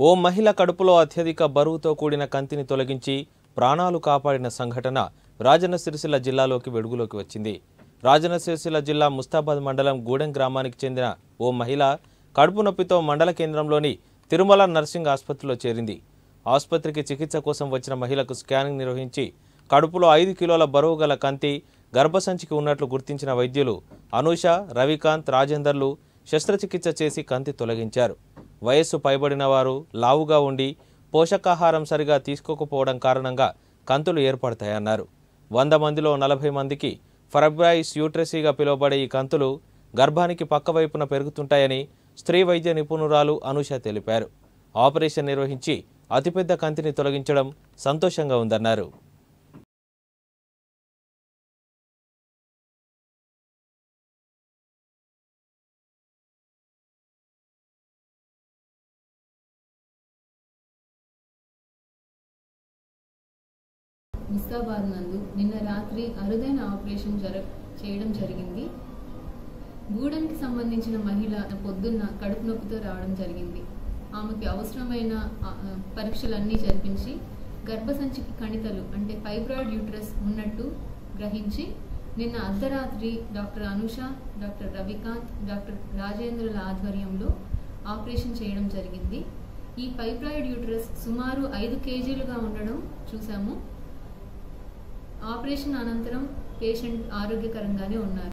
ఓ మహిళ కడుపులో అత్యధిక బరువుతో కూడిన కంతిని తొలగించి ప్రాణాలు కాపాడిన సంఘటన రాజన్న సిరిసిల్ల జిల్లాలోకి వెలుగులోకి వచ్చింది. రాజన్న సిరిసిల్ల జిల్లా ముస్తాబాద్ మండలం గూడెం గ్రామానికి చెందిన ఓ మహిళ కడుపు నొప్పితో మండల కేంద్రంలోని తిరుమల నర్సింగ్ ఆసుపత్రిలో చేరింది. ఆసుపత్రికి చికిత్స కోసం వచ్చిన మహిళకు స్కానింగ్ నిర్వహించి కడుపులో 5 కిలోల బరువు గల కంతి గర్భసంచికి ఉన్నట్లు గుర్తించిన వైద్యులు అనూష, రవికాంత్, రాజేందర్లు శస్త్రచికిత్స చేసి కంతి తొలగించారు. వయస్సు పైబడిన వారు లావుగా ఉండి పోషకాహారం సరిగా తీసుకోకపోవడం కారణంగా కంతులు ఏర్పడతాయన్నారు. 100 మందిలో 40 మందికి ఫైబ్రాయిడ్స్ యూట్రసీగా పిలువబడే ఈ కంతులు గర్భానికి పక్కవైపున పెరుగుతుంటాయని స్త్రీ వైద్య నిపుణురాలు అనూష తెలిపారు. ఆపరేషన్ నిర్వహించి అతిపెద్ద కంతిని తొలగించడం సంతోషంగా ఉందన్నారు. ముస్తాబాద్ నందు నిన్న రాత్రి అరుదైన ఆపరేషన్ చేయడం జరిగింది. గూడెంకి సంబంధించిన మహిళ పొద్దున్న కడుపు నొప్పితో రావడం జరిగింది. ఆమెకి అవసరమైన పరీక్షలన్నీ జరిపించి గర్భసంచికి కణితలు అంటే ఫైబ్రాయిడ్ యూట్రస్ ఉన్నట్టు గ్రహించి నిన్న అర్ధరాత్రి doctor Anusha, doctor Ravikanth, doctor రాజేంద్రుల ఆధ్వర్యంలో ఆపరేషన్ చేయడం జరిగింది. ఈ ఫైబ్రాయిడ్ యూట్రస్ సుమారు 5 కేజీలుగా ఉండడం చూసాము. ఆపరేషన్ అనంతరం పేషెంట్ ఆరోగ్యకరంగానే ఉన్నారు.